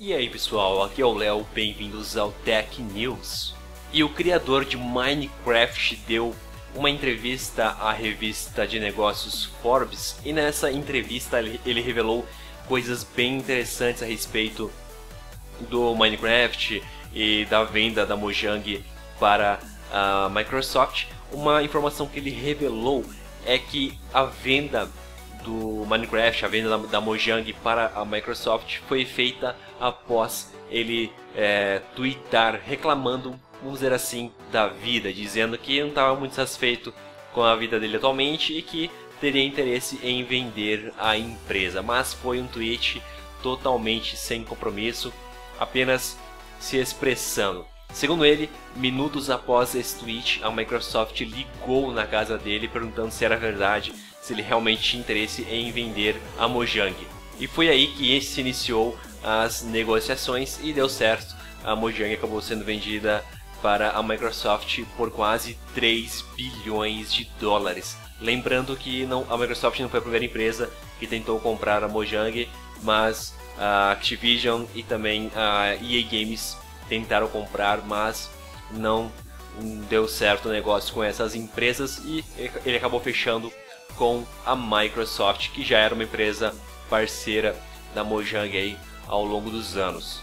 E aí pessoal, aqui é o Léo, bem-vindos ao Tech News. E o criador de Minecraft deu uma entrevista à revista de negócios Forbes, e nessa entrevista ele revelou coisas bem interessantes a respeito do Minecraft e da venda da Mojang para a Microsoft. Uma informação que ele revelou é que a venda do Minecraft, a venda da Mojang para a Microsoft foi feita após ele tweetar reclamando, vamos dizer assim, da vida, dizendo que não estava muito satisfeito com a vida dele atualmente e que teria interesse em vender a empresa. Mas foi um tweet totalmente sem compromisso, apenas se expressando. Segundo ele, minutos após esse tweet, a Microsoft ligou na casa dele perguntando se era verdade, se ele realmente tinha interesse em vender a Mojang. E foi aí que se iniciou as negociações e deu certo. A Mojang acabou sendo vendida para a Microsoft por quase 3 bilhões de dólares. Lembrando que a Microsoft não foi a primeira empresa que tentou comprar a Mojang, mas a Activision e também a EA Games tentaram comprar, mas não deu certo o negócio com essas empresas e ele acabou fechando com a Microsoft, que já era uma empresa parceira da Mojang aí ao longo dos anos.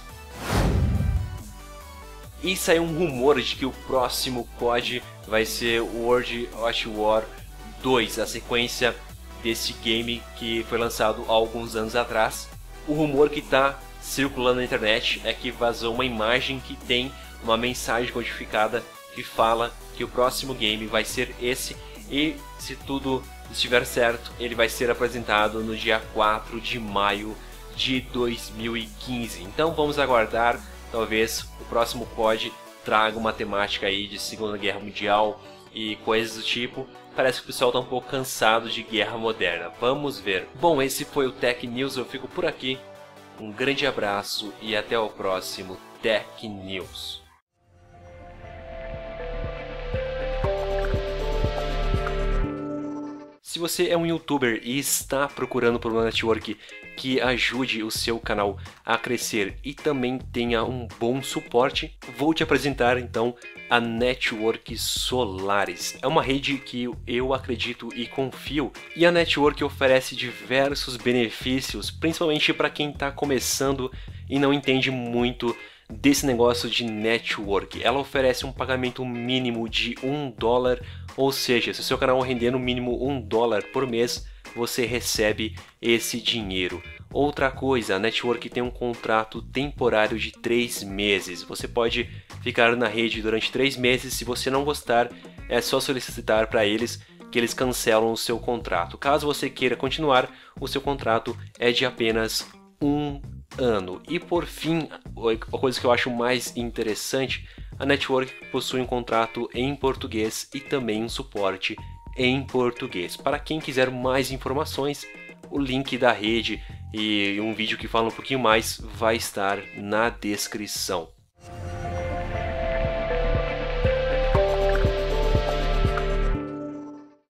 E saiu um rumor de que o próximo COD vai ser World of War 2, a sequência desse game que foi lançado há alguns anos atrás. O rumor que está circulando na internet é que vazou uma imagem que tem uma mensagem codificada que fala que o próximo game vai ser esse, e se tudo estiver certo, ele vai ser apresentado no dia 4 de maio de 2015. Então vamos aguardar, talvez o próximo COD traga uma temática aí de Segunda Guerra Mundial e coisas do tipo. Parece que o pessoal está um pouco cansado de guerra moderna. Vamos ver. Bom, esse foi o Tech News, eu fico por aqui. Um grande abraço e até o próximo Tech News. Se você é um youtuber e está procurando por uma network que ajude o seu canal a crescer e também tenha um bom suporte, vou te apresentar então a Network Solaris. É uma rede que eu acredito e confio, e a network oferece diversos benefícios, principalmente para quem está começando e não entende muito desse negócio de network. Ela oferece um pagamento mínimo de $1, ou seja, se o seu canal render no mínimo $1 por mês, você recebe esse dinheiro. Outra coisa, a network tem um contrato temporário de 3 meses. Você pode ficar na rede durante 3 meses. Se você não gostar, é só solicitar para eles que eles cancelam o seu contrato. Caso você queira continuar, o seu contrato é de apenas 1 ano. E por fim, a coisa que eu acho mais interessante, a network possui um contrato em português e também um suporte em português. Para quem quiser mais informações, o link da rede e um vídeo que fala um pouquinho mais vai estar na descrição.